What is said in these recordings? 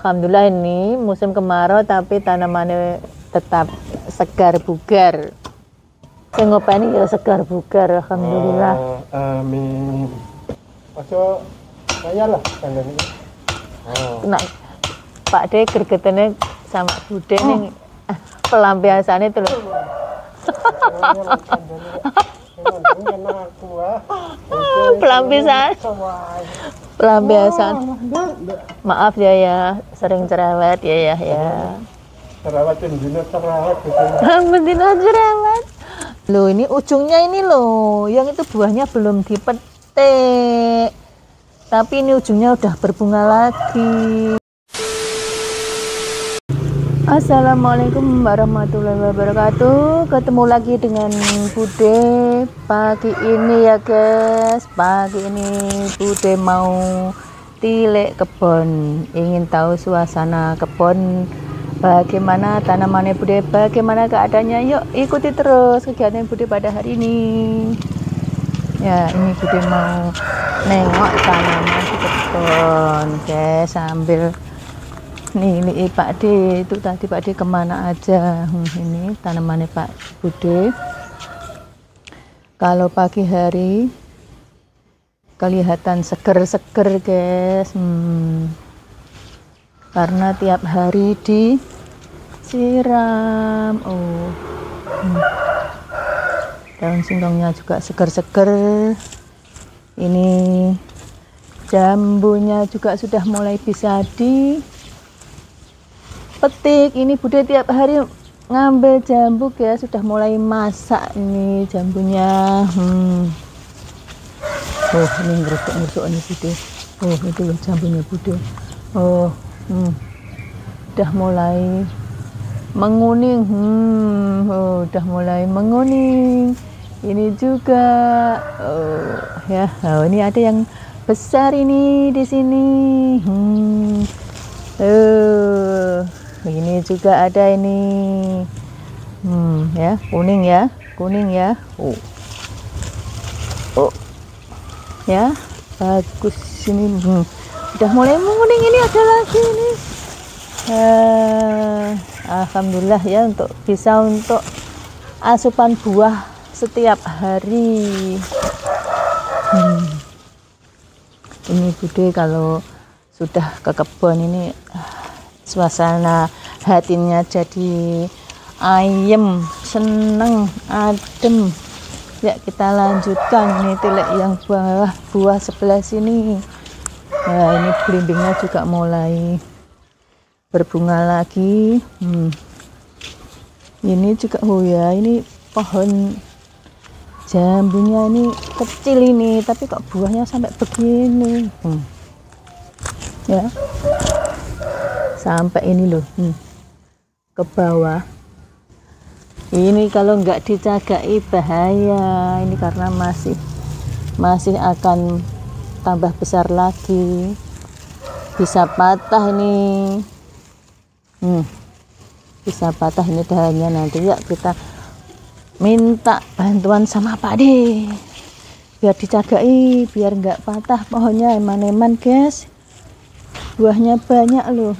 Alhamdulillah ini musim kemarau tapi tanamannya tetap segar bugar. Saya ngopeni ya segar bugar, alhamdulillah. Amin. Ojo kaya lah kandang ini. Nah, Pak De gregetene sama Bude ning pelampiasannya itu loh. Pelampiasan. Maaf ya, sering cerewet ya. Cerewet bener cerewet betina cerewet. Loh ini ujungnya ini loh, yang itu buahnya belum dipetik. Tapi ini ujungnya udah berbunga lagi. Assalamualaikum warahmatullahi wabarakatuh. Ketemu lagi dengan Bude pagi ini ya guys. Pagi ini Bude mau tilek kebun, ingin tahu suasana kebun, bagaimana tanamannya Bude, bagaimana keadaannya. Yuk ikuti terus kegiatan Bude pada hari ini. Ya ini Bude mau nengok tanaman di kebun guys, sambil nih Pak D. Itu tadi Pak D kemana aja. Ini tanamannya Pak Bude. Kalau pagi hari kelihatan seger-seger guys, karena tiap hari disiram. Daun singkongnya juga seger-seger. Ini jambunya juga sudah mulai bisa petik. Ini Bude tiap hari ngambil jambu ya, sudah mulai masak ini jambunya. Ini ngerusuk ini Bude. Itu loh jambunya Bude. Udah mulai menguning. Udah mulai menguning. Ini juga ini ada yang besar ini di sini. Ini juga ada ini. Ya, kuning ya. Ya, bagus ini. Udah mulai menguning, ini ada lagi ini. Alhamdulillah ya, untuk asupan buah setiap hari. Ini Bude kalau sudah ke kebun ini suasana hatinya jadi ayem, seneng, adem. Ya kita lanjutkan ini tilek yang buah sebelah sini. Nah ini belimbingnya juga mulai berbunga lagi. Ini juga ini pohon jambunya ini kecil ini, tapi kok buahnya sampai begini. Ya sampai ini loh, ke bawah. Ini kalau nggak dijagai bahaya ini, karena masih akan tambah besar lagi, bisa patah ini. Bisa patah ini dahannya. Nanti ya kita minta bantuan sama Pak D biar dijagai, biar nggak patah pohonnya. Eman-eman guys, buahnya banyak loh.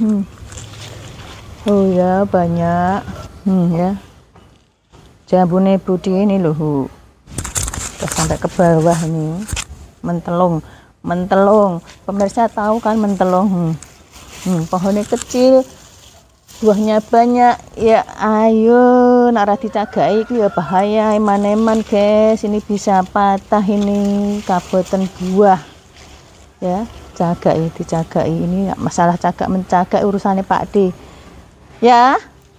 Ya banyak. Ya jambune Bude ini loh, sampai ke bawah ini, mentelung. Pemirsa tahu kan mentelung. Pohonnya kecil, buahnya banyak. Ya ayo nara dijagai itu ya bahaya. Eman-eman guys, ini bisa patah ini kaboten buah. Ya dijagai ini, masalah cagak mencagak urusannya Pak D ya.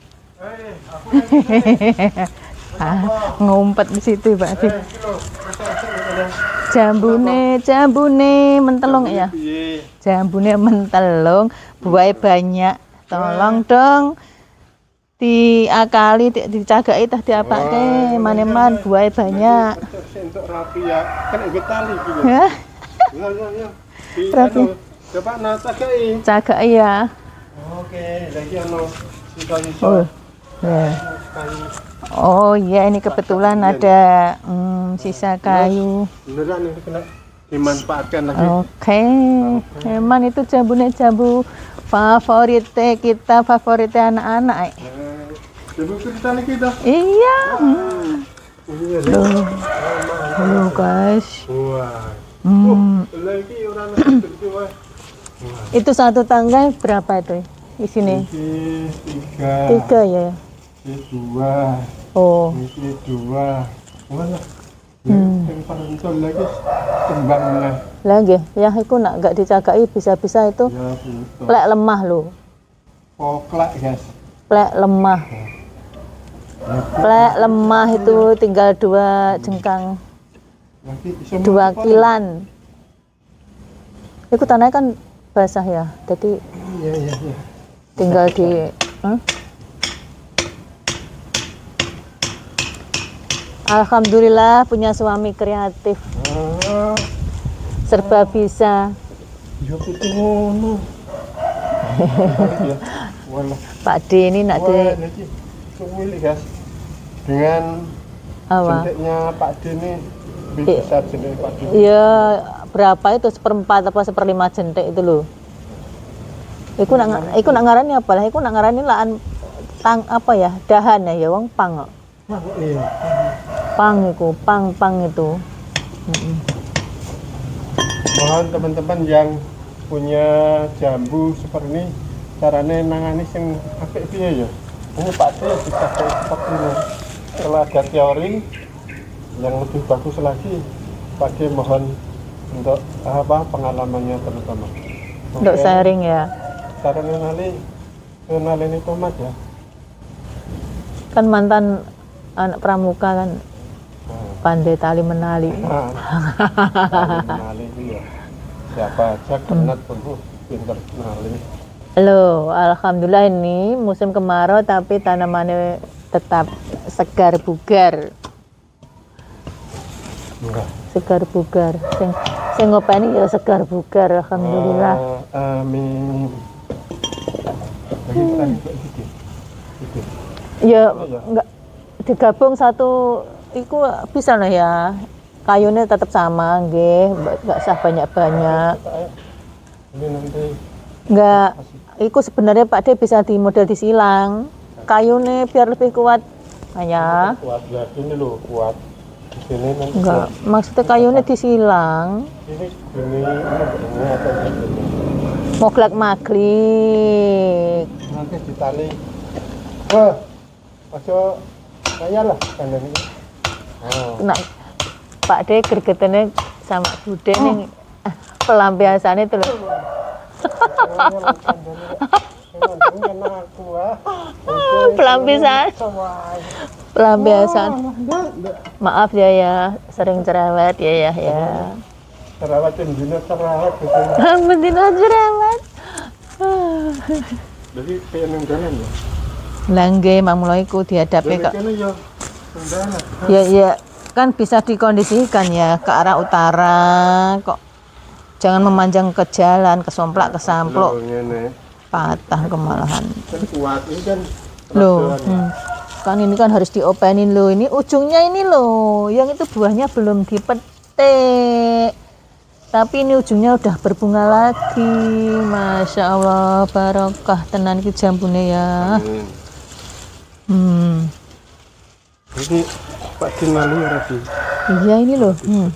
Ngumpet di situ Pak D. Jambune mentelung ya, jambune mentelung, buahnya banyak. Tolong dong diakali, dijagai tah diapake. Maneman buahnya banyak. Untuk rapi ya, kan ikut tali gitu. Ya. Rapi. Coba jagai ya. Oke, lagi sisa-sisa. Ya. Oh iya, ini kebetulan ada sisa kayu. Beneran ini kena dimanfaatkan lagi. Oke. Emang itu jambu Favorit kita, favorit anak-anak. Coba kita lagi dah. Iya. Iya Loh. Loh guys. Wah. Lagi orang berdua. Itu satu tangga berapa itu di sini? Tiga ya. Ini dua. Oh. Ini dua. Mana? Yang paling lagi kembang lah. Lagi, yang itu nak gak dicagai bisa-bisa itu Ya, betul. plek lemah loh. Poklak guys. Plek lemah. Plek lemah itu tinggal 2 jengkang, Lagi 2 kilan. Itu tanahnya kan basah ya, jadi Iya. tinggal di Alhamdulillah punya suami kreatif, Ah, serba bisa. ya putih ngono. Ya, walah. Pak D ini nak di Wah, lagi suwili guys. Dengan apa? jentiknya Pak D ini lebih besar jentik Pak D. Iya, berapa itu 1/4 apa 1/5 jentik itu loh. Iku nak ngarani apa lah? Iku nak ngarani laan tang apa ya? Dahan ya wong pang. Iya. Pang itu, pang itu. Mohon teman-teman yang punya jambu seperti ini, caranya nangani sing apik piye ya. Ini Pak D bisa kayak seperti ini. Kalau ada teori yang lebih bagus lagi, Pak D mohon untuk apa pengalamannya teman-teman. Untuk sharing ya. Caranya ngenalin tomat ya. Kan mantan anak pramuka kan pandai tali menali. Ngenalin ya. Siapa aja kenat pun pinter ngenalin. Halo, alhamdulillah ini musim kemarau tapi tanamannya tetap segar bugar. Enggak. Segar bugar. Sing ngopeni ya segar bugar, alhamdulillah. Amin. Lagi sedikit. Ya enggak digabung satu itu bisa lah ya. Kayunya tetap sama nggih, enggak usah banyak-banyak. Ini nanti Enggak, itu sebenarnya Pak D bisa di model disilang. Kayunya biar lebih kuat. Ya. kuat ya, ini loh kuat. Di sini nanti. Enggak, maksudnya kayunya disilang. Ini atau ini. Moglak maglik. Nanti ditali. Wah, ojo kaya lah kandang ini. Oh. Nah, Pak D gregetane sama Bude ning pelampiasannya itu loh. Pelampiasan. Maaf ya, sering cerewet ya. Terawatin dina terawat. Betina cerewet. Jadi kayak nang jalan ya. Langge mang mulai ku dihadapi kok. Kene ya sendana. Ya kan bisa dikondisikan ya ke arah utara kok. Jangan memanjang ke jalan, kesomplak, kesamplok, Ngene. patah kemalahan. Kan kuat ini kan. Loh, kan ini kan harus diopenin loh. Ini ujungnya ini loh, yang itu buahnya belum dipetik. Tapi ini ujungnya udah berbunga lagi. Masya Allah, barokah tenan iki jambune ya. Ini Pak Dinali Rabi. Iya ini loh.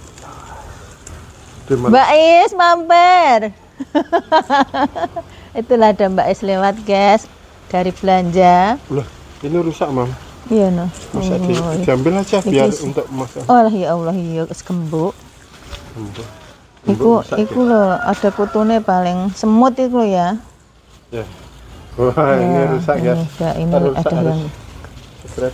Mbak Is mampir. Itulah ada Mbak Is lewat guys dari belanja. Loh, ini rusak Mam. Iya no. Rusak diambil aja biar untuk masak. Oh ya Allah iya kembuk. Iku loh ada kutune paling semut itu ya. Ya. Wah ini rusak ya. Ini ada yang segera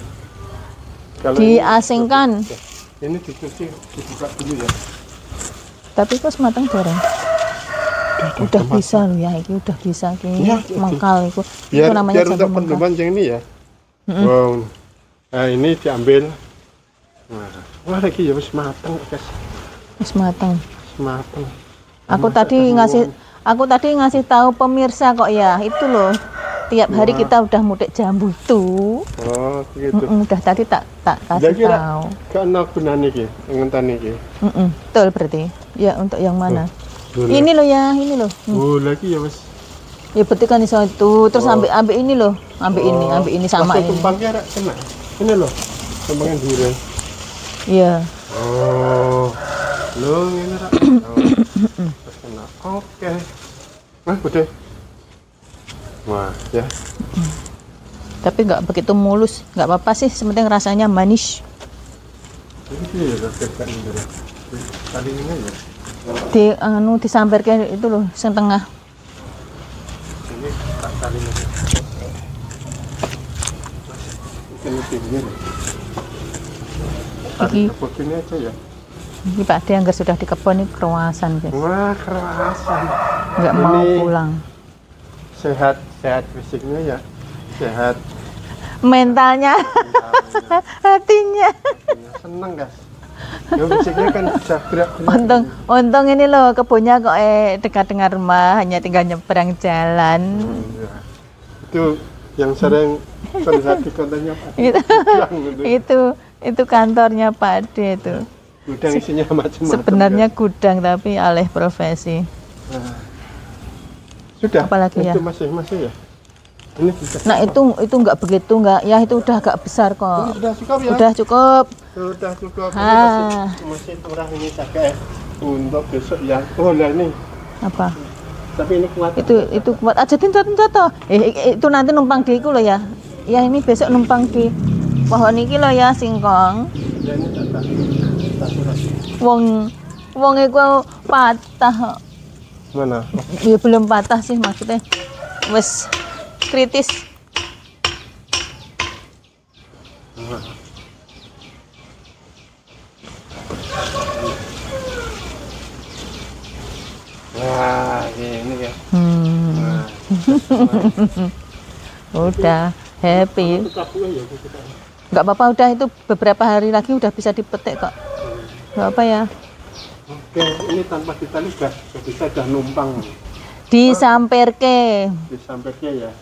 diasingkan. Ini dicuci dibuka dulu ya. Tapi kok sematang bareng. Udah bisa loh ya, ini udah bisa ini mangkal itu. Biar, Itu namanya biar untuk jambu mangkal. pendoman yang ini ya. Wow. Nah ini diambil. Wah lagi ya wis mateng guys. Wis mateng. Mateng. Aku tadi ngasih tahu pemirsa kok ya, itu loh. Tiap hari kita udah mudik jambu tuh. Oh, gitu. Udah tadi tak kasih tahu. Karena gunane iki, ngenteni iki. Betul berarti. Ya untuk yang mana? Loh, ini loh ya, ini loh. Oh, lagi ya wis. Ya betul kan iso itu. Terus ambek ini loh, ambek ini sama Masih ini. tumpangnya rak kena. Ini loh, tumpangnya dure. Iya. Oh, lo ini rak. Kena. Oke. Nah, udah. Wah, ya. Tapi nggak begitu mulus, nggak apa-apa sih. Sepenting rasanya manis. Ini ya, kan ini. Tadi ini ya. Disambarkan itu loh, yang tengah. Ini tak tali ini. Ini pinggir. Tadi kebun ini aja ya. Ini Pak De anggar sudah di kebun ini kerawasan guys. Wah, kerasan. Nggak mau Ini pulang. Sehat fisiknya ya. Sehat Mentalnya, hatinya. seneng guys. Ya fisiknya kan bisa gerak. Untung ini loh kebunnya kok dekat dengan rumah, hanya tinggal nyebrang jalan. Ya. Itu yang sering terlihat di kontennya Pak De. Itu kantornya Pak De itu. Gudang isinya macam-macam. Sebenarnya ya. gudang tapi alih profesi. Nah. Sudah. Apalagi ya? Itu masih ya. Ini bisa. Nah itu nggak begitu nggak ya, itu udah agak besar Ini kok. sudah cukup ya. Udah cukup. Sudah cukup. Ini Ah. masih kurang ini saja untuk besok ya. Oh lah ini. Apa? Tapi ini kuat. Itu kuat aja toh. Itu nanti numpang di iku loh ya. Ya ini besok numpang di pohon iki loh ya singkong. Ya ini tak. Wong iku patah. Mana? Ya belum patah sih maksudnya. Wes kritis. Wah, ini ya. Nah. Udah happy. Itu kabuan ya kita. Nggak apa-apa, udah itu beberapa hari lagi udah bisa dipetik kok. Nggak apa ya. Oke, ini tanpa ditali sudah bisa numpang Disamperke. di sampingnya ya.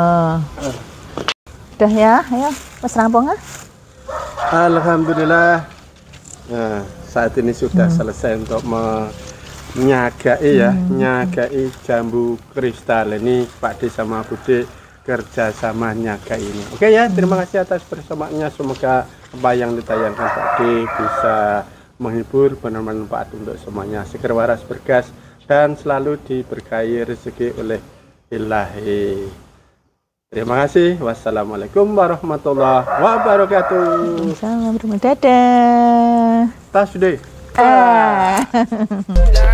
Udah ya, ayo wes rampung ah. Alhamdulillah. Nah, saat ini sudah selesai untuk menyagai ya, nyagai jambu kristal ini Pak De sama Bude kerja sama nyagai ini. Oke ya, terima kasih atas bersamaannya. Semoga apa yang ditayangkan Pak De bisa menghibur, bermanfaat untuk semuanya. Seger waras bergas dan selalu diberkahi rezeki oleh Ilahi. Terima kasih. Wassalamualaikum warahmatullahi wabarakatuh. Salam, dadah. Tas deh. Ah.